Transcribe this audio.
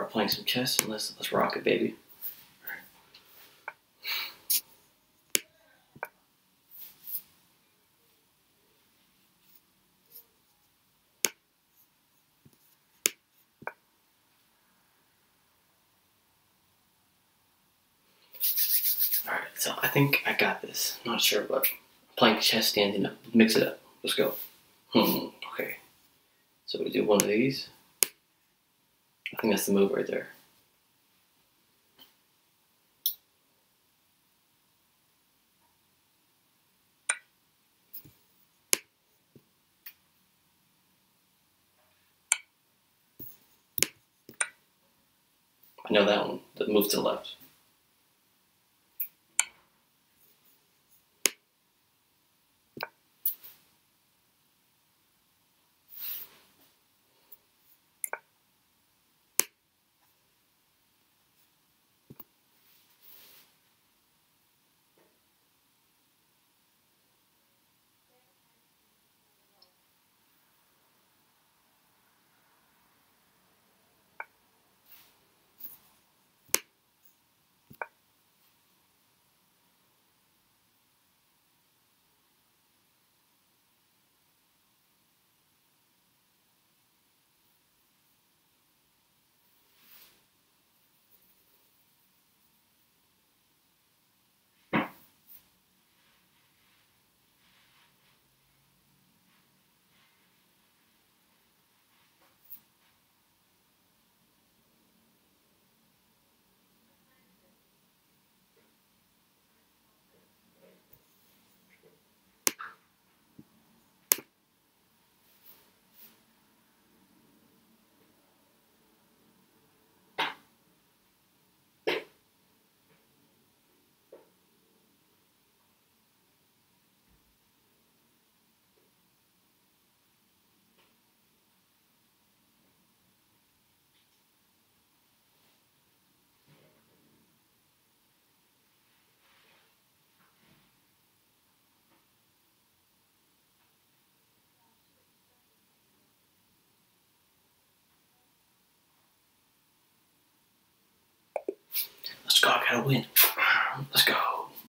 start playing some chess and let's rock it, baby. Alright, so I think I got this. I'm not sure, but playing chess standing up. Mix it up. Let's go. Okay. So we do one of these. I think that's the move right there. I know that one. The move to the left. Let's go, I gotta win. Let's go.